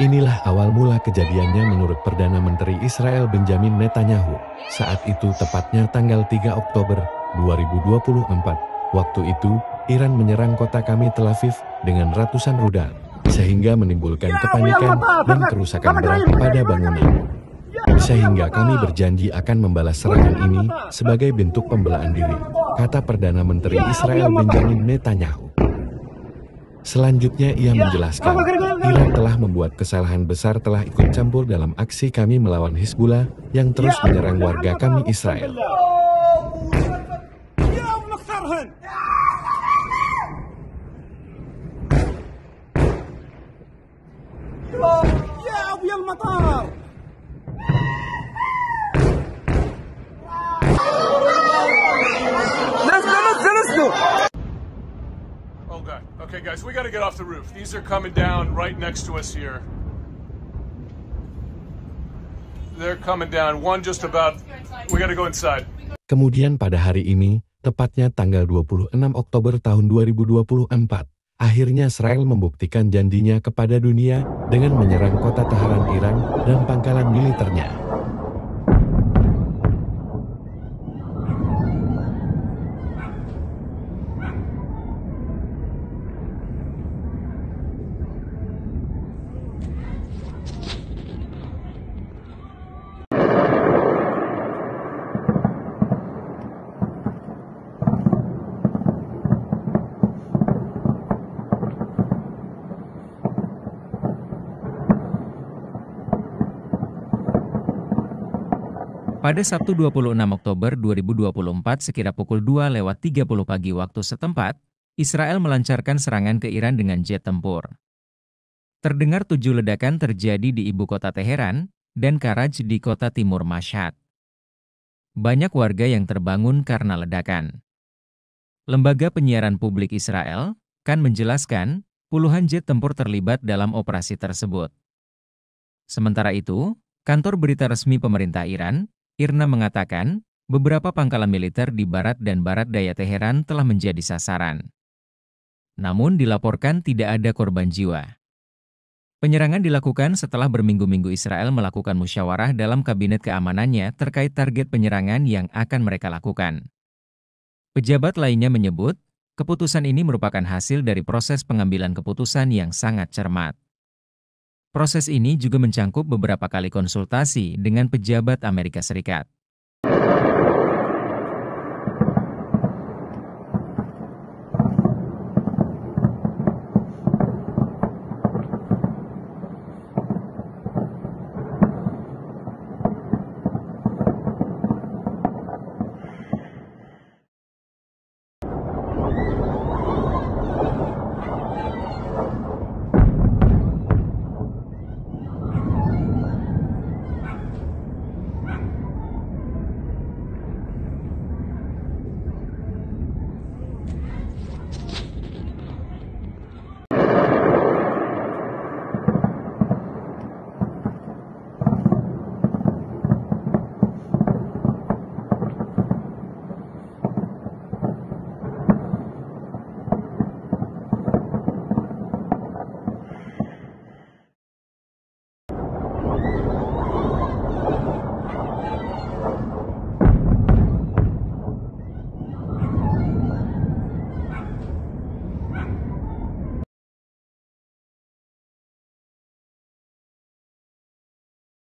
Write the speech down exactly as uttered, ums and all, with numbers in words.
Inilah awal mula kejadiannya menurut Perdana Menteri Israel Benjamin Netanyahu. Saat itu tepatnya tanggal tiga Oktober dua ribu dua puluh empat. Waktu itu, Iran menyerang kota kami Tel Aviv dengan ratusan rudal, sehingga menimbulkan kepanikan dan kerusakan berat pada bangunan. Sehingga kami berjanji akan membalas serangan ini sebagai bentuk pembelaan diri, kata Perdana Menteri Israel Benjamin Netanyahu. Selanjutnya ia menjelaskan, Iran telah membuat kesalahan besar telah ikut campur dalam aksi kami melawan Hizbullah yang terus menyerang warga kami Israel. Okay, guys, we gotta get off the roof. These are coming down right next to us here. They're coming down. One just about. We gotta go inside. Kemudian pada hari ini, tepatnya tanggal dua puluh enam Oktober tahun dua ribu dua puluh empat, akhirnya Israel membuktikan janjinya kepada dunia dengan menyerang kota Tehran Iran dan pangkalan militernya. Pada Sabtu dua puluh enam Oktober dua ribu dua puluh empat sekira pukul dua lewat tiga puluh pagi waktu setempat, Israel melancarkan serangan ke Iran dengan jet tempur. Terdengar tujuh ledakan terjadi di ibu kota Teheran dan Karaj di kota timur Mashhad. Banyak warga yang terbangun karena ledakan. Lembaga penyiaran publik Israel kan menjelaskan puluhan jet tempur terlibat dalam operasi tersebut. Sementara itu, kantor berita resmi pemerintah Iran, I R N A mengatakan, beberapa pangkalan militer di barat dan barat daya Teheran telah menjadi sasaran. Namun dilaporkan tidak ada korban jiwa. Penyerangan dilakukan setelah berminggu-minggu Israel melakukan musyawarah dalam kabinet keamanannya terkait target penyerangan yang akan mereka lakukan. Pejabat lainnya menyebut, keputusan ini merupakan hasil dari proses pengambilan keputusan yang sangat cermat. Proses ini juga mencangkup beberapa kali konsultasi dengan pejabat Amerika Serikat.